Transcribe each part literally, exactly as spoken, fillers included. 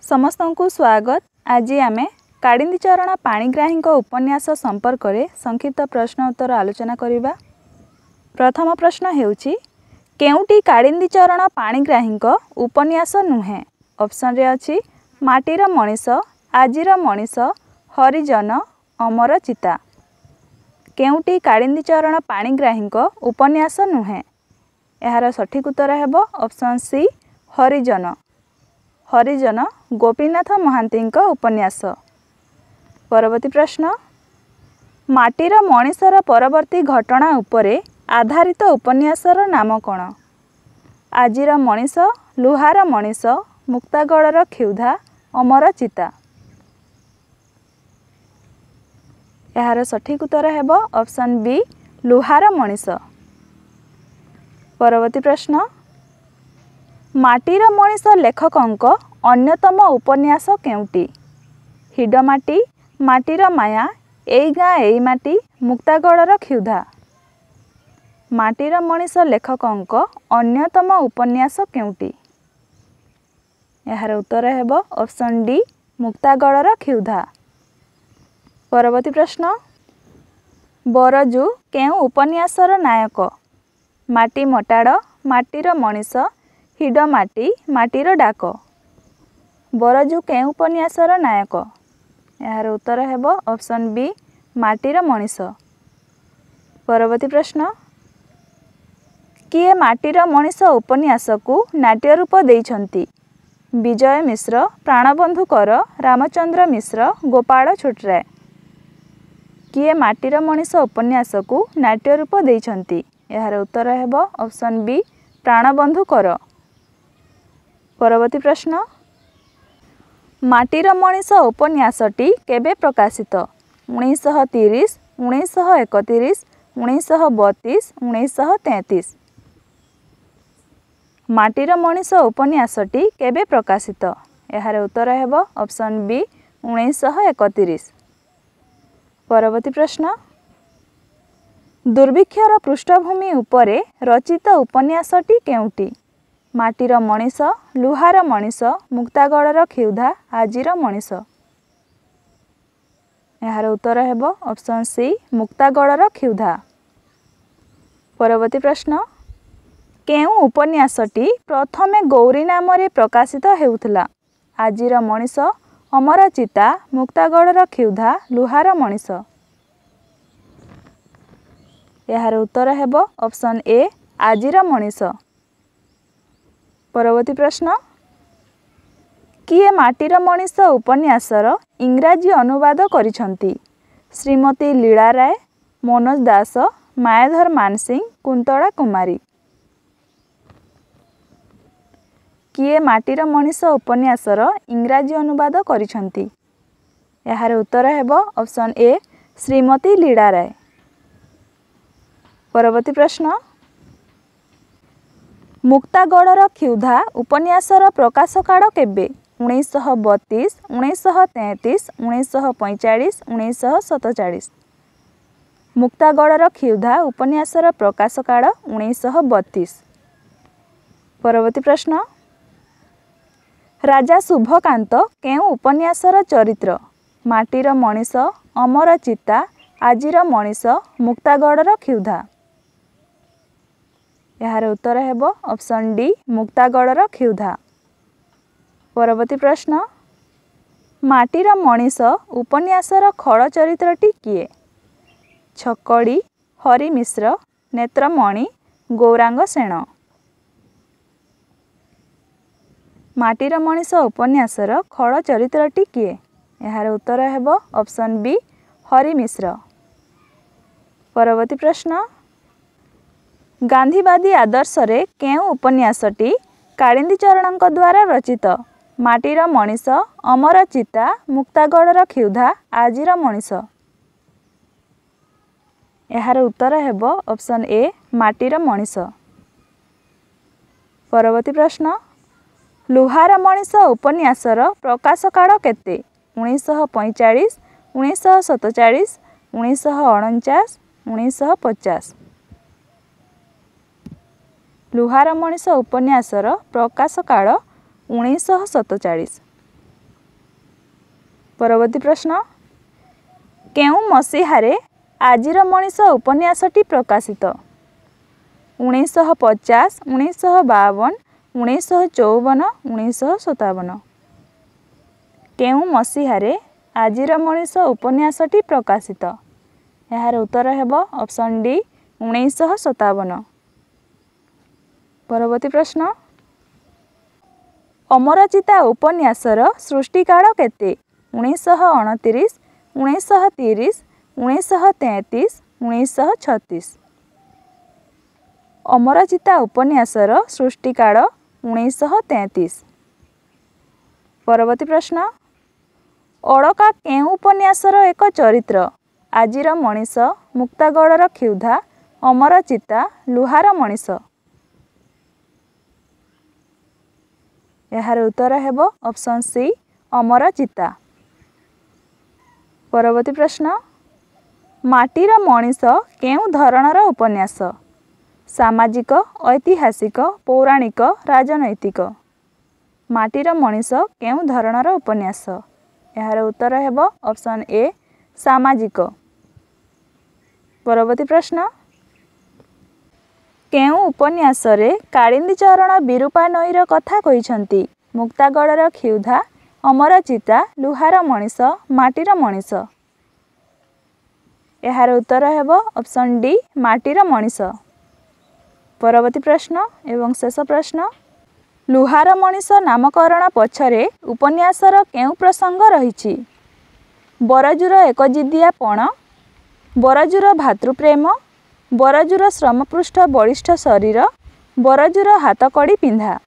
समस्तंकु स्वागत। आज आम काड़िंदीचरण पाणिग्राही उपन्यास संपर्क में संक्षिप्त प्रश्न उत्तर आलोचना करिबा। प्रथम प्रश्न हेउची केउटी काड़िंदीचरण पाणिग्राही उपन्यास नुहे। ऑप्शन रे अछि माटीर मनीष, आजिर मनीष, हरिजन, अमर चिता। केउटी काड़िंदीचरण पाणिग्राही उपन्यास नुहे। यार सठिक उत्तर हेबो ऑप्शन सी हरिजन। हरिजन गोपीनाथ महांती उपन्यास। परवर्ती प्रश्न माटीर मनीषर परवर्ती घटना उपरे आधारित उपन्यासर नाम कौन। आजिर मनीष, लुहार मनीष, मुक्तागढ़र क्षुधा, अमर चिता। यार सठिक उत्तर हेबो ऑप्शन बी लुहार मनीष। परवर्ती प्रश्न माटीर मनीष लेखकंक अन्यतम उपन्यास केउटी। हिडमाटी, माटीर माया, एई गाँ एई माटी, मुक्तागढ़र क्षुधा। माटीर मनीष लेखकंक अन्यतम उपन्यास केउटी। यार उत्तर हेबो ऑप्शन डी मुक्तागढ़र क्षुधा। परवर्ती प्रश्न बरजू केउ उपन्यासर नायक। माटी मटाड़, माटीर मनीष, हिडमाटी, माटीर डाक। बरजू केउ उपन्यासर नायक। यार उत्तर हेबो ऑप्शन बी माटीर मनीष। परवर्ती प्रश्न किए माटीर मनीष उपन्यास को नाट्य रूप देइछंती। विजय मिश्र, प्राणबंधु कर, रामचंद्र मिश्र, गोपाल छोटराय। किए माटीर मनीष उपन्यास को नाट्य रूप देइछंती। यार उत्तर हेबो ऑप्शन बी प्राणबंधु कर। परवर्ती प्रश्न माटीर मनीष उपन्यासटी केबे प्रकाशित। उन्नीस सौ तीस, उन्नीस सौ इकतीस, उन्नीस सौ बत्तीस, उन्नीस सौ तैंतीस। माटीर मनीष उपन्यासटी केबे प्रकाशित। यार उत्तर हेबो ऑप्शन बी उन्नीस सौ इकतीस। परवर्ती प्रश्न दुर्भिक्षर पृष्ठभूमि उपरे रचित उपन्यासटी केउटी। माटीर मनीष, लुहार मनीष, मुक्तागढ़र क्षुधा, आजिर मनीष। यार उत्तर हेबो ऑप्शन सी मुक्तागढ़र क्षुधा। परवर्ती प्रश्न केउ उपन्यासटी प्रथमे गौरी नाम रे प्रकाशित हेउथला। आजिर मनीष, अमर चिता, मुक्तागढ़र क्षुधा, लुहार मनीष। यार उत्तर हेबो ऑप्शन ए आजिर मनीष। परवर्ती प्रश्न किए माटीर मनीष उपन्यासर इंग्राजी अनुवाद करिसंती। श्रीमती लीला राय, मनोज दास, मायाधर मानसिंह, कुंतला कुमारी। किए माटीर मनीष उपन्यासर इंग्राजी अनुवाद करिसंती। यार उत्तर हेबो ऑप्शन ए श्रीमती लीला राय। परवर्ती प्रश्न मुक्तागढ़र क्षुधा उपन्यासर प्रकाश काल केबे। उन्नीस सौ बत्तीस, उन्नीस सौ तैंतीस, उन्नीस सौ पैंचाश, उन्नीस सौ सतचाश। मुक्तागढ़र क्षुधा उपन्यासर प्रकाश काल उन्नीस सौ बत्तीस। परवर्ती प्रश्न राजा शुभकांत केउ उपन्यासर चरित्र। माटीर मनीष, अमर चिता, आजिर मनीष, मुक्तागढ़र क्षुधा। यार उत्तर हेबो ऑप्शन डी मुक्तागढ़र क्षुधा। परवर्ती प्रश्न माटीर मनीष उपन्यासर खड़ चरित्रटी किए। छकड़ी, हरि मिश्र, नेत्रमणि, गौरांग सेन। माटीर मनीष उपन्यासर खड़ चरित्रटी किए। यार उत्तर हेबो ऑप्शन बी हरि मिश्र। परवर्ती प्रश्न गांधीवादी आदर्श रे केउ उपन्यासटी काड़िंदीचरण द्वारा रचित। माटीर मनीष, अमर चिता, मुक्तागढ़र क्षुधा, आजिर मनीष। यार उत्तर हेबो ऑप्शन ए माटीर मनीष। परवर्ती प्रश्न लुहार मनीष उपन्यासर प्रकाश काल केते। उन्नीस सौ पैंचाश, उन्नीस सौ सतचाश, उन्नीस सौ अड़चाश, उन्नीस सौ पचास। लुहार मनीष उपन्यासर प्रकाश काल उन्नीस सौ सतचाश। परवर्ती प्रश्न केउ मसीहारे आजिर मनीष उपन्यासटी प्रकाशित उन्नीस पचास उन्नीस बावन उन्नीस चौवन उन्नीस सतावन केउ मसीहारे आजिर मनीष उपन्यासटी प्रकाशित यार उत्तर हेब ऑप्शन डी उन्नीस सतावन। परवर्ती प्रश्न अमरचिता उपन्यासर सृष्टिकाल केते उन्नीस अणतीस उन्नीस तीस उन्नीस तैंतीस उन्नीस छत्तीस अमरचिता उपन्यासर सृष्टिकाल उन्नीस तैंतीस। परवर्ती प्रश्न अड़का केउ उपन्यासर एक चरित्र आजिर मनीष मुक्तागढ़र क्षुधा अमरचिता लुहार मनीष यार उत्तर हेब ऑप्शन सी अमरचिता। परवर्ती प्रश्न माटीर मनीष केउ धरणर उपन्यास सामाजिक ऐतिहासिक पौराणिक राजनैतिक माटीर मनीष केउ धरणर उपन्यास यार उत्तर हेब ऑप्शन ए सामाजिक। परवर्ती प्रश्न केउ उपन्यासरे कालिंदी चरण विरूपा नईर कथा कहिसंती मुक्तागढ़र क्षुधा अमरचिता लुहार मनीष माटीर मनीष यार उत्तर हेब ऑप्शन डी माटीर मनीष। परवर्ती प्रश्न एवं शेष प्रश्न लुहार मनीष नामकरण पछरे उपन्यासर केउ प्रसंग रहिछि बरजूर एकजिदिया पण बरजूर भातृप्रेम बरजूर श्रमपृष्ठ बलिष्ठ शरीर बरजूर हातकड़ी पिंधा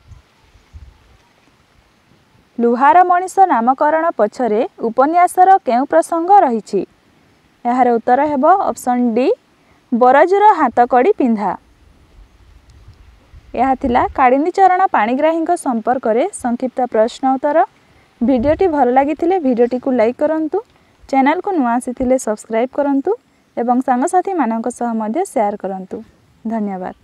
लुहार मनीष नामकरण पछरे उपन्यासर केउ प्रसंग रहिछि यार उत्तर हेब ऑप्शन डी बरजूर हातकड़ी पिंधा। यह थिला कालिंदी चरण पाणिग्राही संपर्क में संक्षिप्त प्रश्न उत्तर। वीडियोटी भल लगी वीडियोटी को लाइक करंतु चैनल को नुआ आसी सब्सक्राइब करंतु एवं सांगसाथी मानक सह मध्य शेयर करंतु। धन्यवाद।